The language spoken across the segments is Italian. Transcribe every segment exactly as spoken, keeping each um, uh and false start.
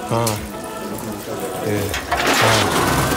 Ah, eh, ah.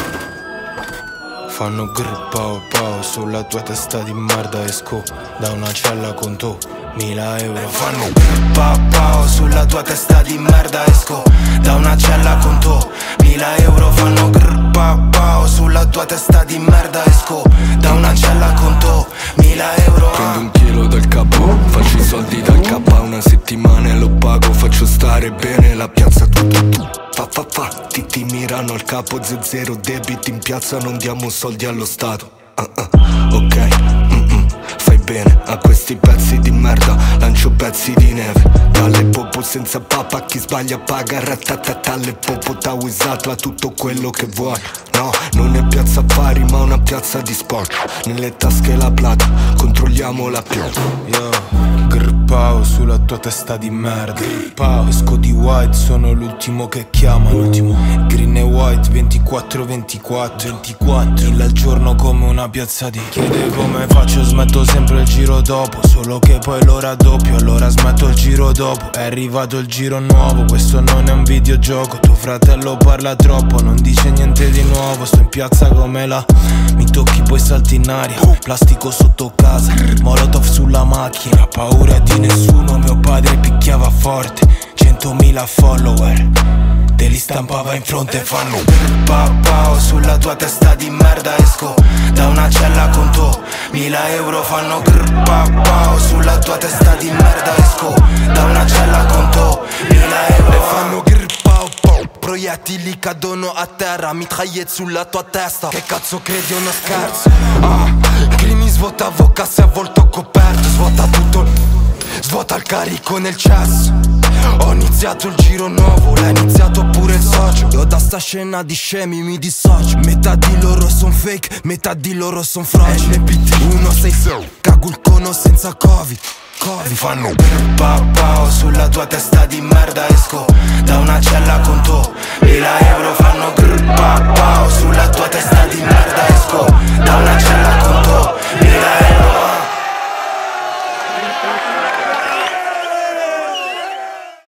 Fanno grr pao pao sulla tua testa di merda. Esco da una cella con tu mila euro. Fanno grr pao pao sulla tua testa di merda. Esco da una cella con tu mila euro. Fanno grr pao pao sulla tua testa di merda. Esco da una cella con tu mila euro. Prendo un chilo dal capo, faccio i soldi dal K. Una settimana e lo pago, faccio stare bene la piazza tu tu tu. Fa fa fa, ti, ti mirano al capo, ze zero debiti in piazza, non diamo soldi allo Stato. uh, uh, Ok, mm -mm. Fai bene a questi pezzi di merda, lancio pezzi di neve. Dalle popo senza papa, chi sbaglia paga. Ratatata, le popo t'ha usato a tutto quello che vuoi. No, non è piazza affari ma una piazza di sport. Nelle tasche la plata, controlliamo la pioggia. Yo, grr pao sulla tua testa di merda. Pao, esco di white, sono l'ultimo che chiama. L'ultimo green e white, ventiquattro ventiquattro ventiquattro il al giorno come una piazza di. Chiede come faccio, smetto sempre il giro dopo. Solo che poi lo raddoppio, allora smetto il giro dopo. È arrivato il giro nuovo, questo non è un videogioco. Tuo fratello parla troppo, non dice niente di nuovo. Sto in piazza come la, mi tocchi poi salti in aria. Plastico sotto casa, molotov sulla macchina. Paura di nessuno, mio padre picchiava forte. Centomila follower, te li stampava in fronte. Fanno pao pao sulla tua testa di merda. Esco da una cella con tu mila euro. Fanno grr pao pao sulla tua testa di merda. Esco da una cella con tu mila euro. E fanno grr pao pao, proiettili cadono a terra, mitragliette sulla tua testa. Che cazzo credi, uno scherzo? Ah, Crimi svuota avoca, se a volto coperto. Svuota tutto, svuota il carico nel cesso. Ho iniziato il giro nuovo, l'ha iniziato pure il socio. Io da sta scena di scemi mi dissocio. Metà di loro son fake, metà di loro son froci. N P T uno sei cago il cono senza covid. Covid. Fanno pao pao sulla tua testa di merda. Esco da una cella con tu mila euro. Fanno grr pao pao sulla tua testa di merda.